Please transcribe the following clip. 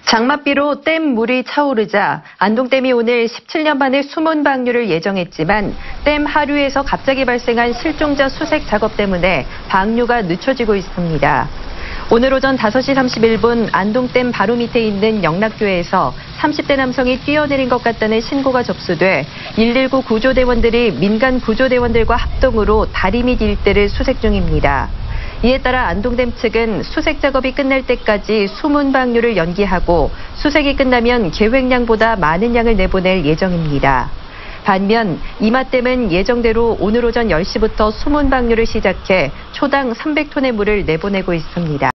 장맛비로 댐 물이 차오르자 안동댐이 오늘 17년 만에 수문 방류를 예정했지만 댐 하류에서 갑자기 발생한 실종자 수색 작업 때문에 방류가 늦춰지고 있습니다. 오늘 오전 5시 31분 안동댐 바로 밑에 있는 영락교에서 30대 남성이 뛰어내린 것 같다는 신고가 접수돼 119 구조대원들이 민간 구조대원들과 합동으로 다리 및 일대를 수색 중입니다. 이에 따라 안동댐 측은 수색 작업이 끝날 때까지 수문 방류를 연기하고 수색이 끝나면 계획량보다 많은 양을 내보낼 예정입니다. 반면 이마댐은 예정대로 오늘 오전 10시부터 수문 방류를 시작해 초당 300톤의 물을 내보내고 있습니다.